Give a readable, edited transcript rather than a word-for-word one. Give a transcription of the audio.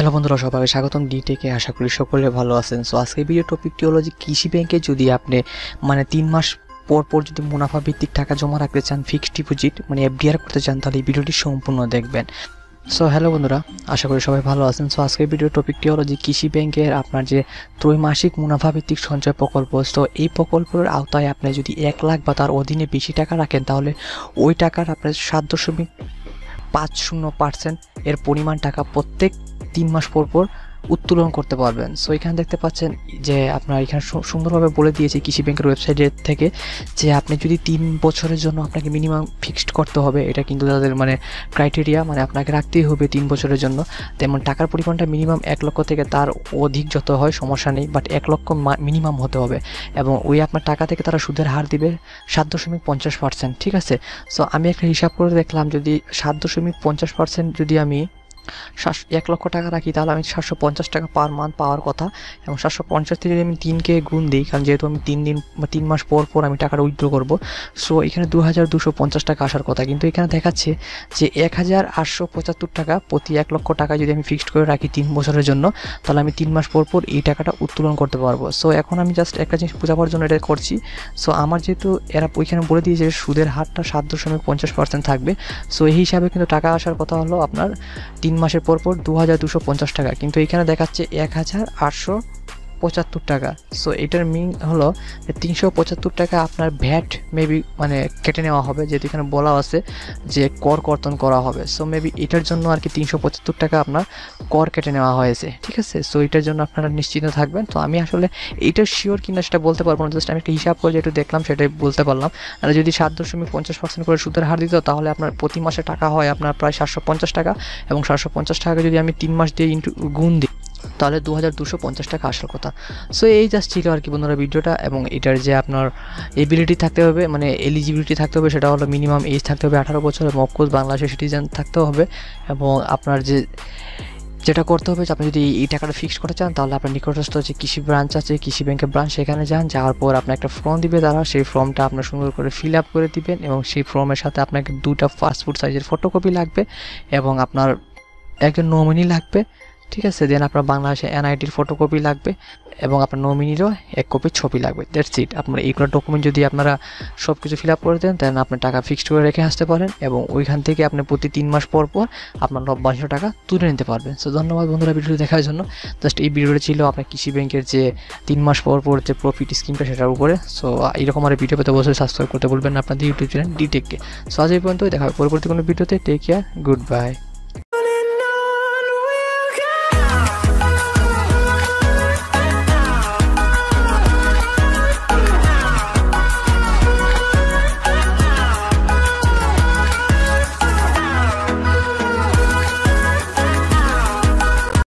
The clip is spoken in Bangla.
হ্যালো বন্ধুরা, সবাইকে স্বাগতম ডিটেকে। আশা করি সকলে ভালো আছেন। সো আজকের ভিডিও টপিকটি হলো যে কৃষি ব্যাংকে যদি আপনি 3 মাস পর যদি মুনাফা ভিত্তিক টাকা জমা রাখতে চান, ফিক্সড ডিপোজিট এফডিআর করতে চান, তাহলে এই ভিডিওটি সম্পূর্ণ দেখবেন। সো হ্যালো বন্ধুরা, আশা করি সবাই ভালো আছেন। সো আজকের ভিডিও টপিকটি হলো যে কৃষি ব্যাংকের আপনার যে ত্রৈমাসিক মুনাফা ভিত্তিক সঞ্চয় প্রকল্প। তো এই প্রকল্পের আওতায় আপনি যদি 1 লাখ বা তার অধীনে বেশি টাকা রাখেন, তাহলে ওই টাকার আপনার 7.50% এর পরিমাণ টাকা প্রত্যেক 3 মাস পর উত্তোলন করতে পারবেন। সো এখানে দেখতে পাচ্ছেন যে আপনার এখানে সুন্দরভাবে বলে দিয়েছে কৃষি ব্যাংকের ওয়েবসাইটের থেকে যে আপনি যদি 3 বছরের জন্য আপনাকে মিনিমাম ফিক্সড করতে হবে। এটা কিন্তু তাদের ক্রাইটেরিয়া, আপনাকে রাখতেই হবে 3 বছরের জন্য। তেমন টাকার পরিমাণটা মিনিমাম 1 লক্ষ থেকে তার অধিক যত হয় সমস্যা নেই, বাট 1 লক্ষ মিনিমাম হতে হবে। এবং ওই আপনার টাকা থেকে তারা সুদের হার দিবে 7.50%। ঠিক আছে। সো আমি একটা হিসাব করে দেখলাম, যদি 7.50% যদি আমি 1 লক্ষ টাকা রাখি, তাহলে আমি 750 টাকা পার মান্থ পাওয়ার কথা। এবং 750 থেকে যদি আমি 3কে গুণ দিই, কারণ যেহেতু আমি 3 মাস পর আমি টাকাটা উইথড্র করবো, সো এখানে 2250 টাকা আসার কথা। কিন্তু এখানে দেখাচ্ছে যে 1875 টাকা প্রতি 1 লক্ষ টাকা যদি আমি ফিক্সড করে রাখি 3 বছরের জন্য, তাহলে আমি 3 মাস পর এই টাকাটা উত্তোলন করতে পারবো। সো এখন আমি জাস্ট একটা জিনিস বোঝাবার জন্য এটা করছি। সো আমার যেহেতু এরা ওইখানে বলে দিয়েছে সুদের হারটা 7.50% থাকবে, সো এই হিসাবে কিন্তু টাকা আসার কথা হলো আপনার 3 মাসের পর 2250 টাকা। কিন্তু এখানে দেখাচ্ছে 1875 টাকা। সো এটার মিন হলো 375 টাকা আপনার ভ্যাট মেবি কেটে নেওয়া হবে, যেহেতু এখানে বলা আছে যে কর কর্তন করা হবে। সো মেবি এটার জন্য আর কি 375 টাকা আপনার কর কেটে নেওয়া হয়েছে। ঠিক আছে। সো এটার জন্য আপনারা নিশ্চিন্ত থাকবেন। তো আমি আসলে এটা শিওর কিনা সেটা বলতে পারবো না, জাস্ট আমি একটা হিসাব করে যেটা দেখলাম সেটাই বলতে পারলাম। আর যদি 7.50% করে সুদের হার দিত, তাহলে আপনার প্রতি মাসে টাকা হয় আপনার প্রায় 750 টাকা। এবং 750 টাকা যদি আমি 3 মাস দিয়ে গুণ দিই, তাহলে 2250 টাকা আসার কথা। সো এই জাস্ট ছিল আর কি বন্ধুরা ভিডিওটা। এবং এটার যে আপনার এবিলিটি থাকতে হবে, এলিজিবিলিটি থাকতে হবে, সেটা হলো মিনিমাম এজ থাকতে হবে 18 বছর এবং অফকোর্স বাংলাদেশের সিটিজেন থাকতে হবে। এবং আপনার যেটা করতে হবে যে আপনি যদি এই টাকাটা ফিক্সড করতে চান, তাহলে আপনার নিকটস্থ যে কৃষি ব্রাঞ্চ আছে, কৃষি ব্যাংকের ব্রাঞ্চ, সেখানে যাওয়ার পর আপনার একটা ফর্ম দিবে তারা। সেই ফর্মটা আপনার সুন্দর করে ফিল আপ করে দিবেন এবং সেই ফর্মের সাথে আপনাকে 2টা পাসপোর্ট সাইজের ফটোকপি লাগবে এবং আপনার একজন নমিনি লাগবে। ঠিক আছে। দেন আপনার বাংলাদেশে এনআইডির ফটোকপি লাগবে এবং আপনার নমিনিরও 1 কপি ছবি লাগবে। That's it. আপনার এইগুলো ডকুমেন্ট যদি আপনারা সব কিছু ফিল আপ করে দেন, দেন আপনার টাকা ফিক্সড করে রেখে আসতে পারেন এবং ওইখান থেকে আপনি প্রতি 3 মাস পর আপনার 900 টাকা তুলে নিতে পারবেন। সো ধন্যবাদ বন্ধুরা ভিডিওটি দেখার জন্য। জাস্ট এই ভিডিওটা ছিল আপনার কৃষি ব্যাংকের যে 3 মাস পর যে প্রফিট স্কিমটা, সেটার উপরে। সো এরকম আর ভিডিও পেতে অবশ্যই সাবস্ক্রাইব করতে বলবেন না আপনাদের ইউটিউব চ্যানেল ডিটেককে। সো আজ এই পর্যন্ত, দেখা হবে পরবর্তী কোনো ভিডিওতে। Take care, good bye.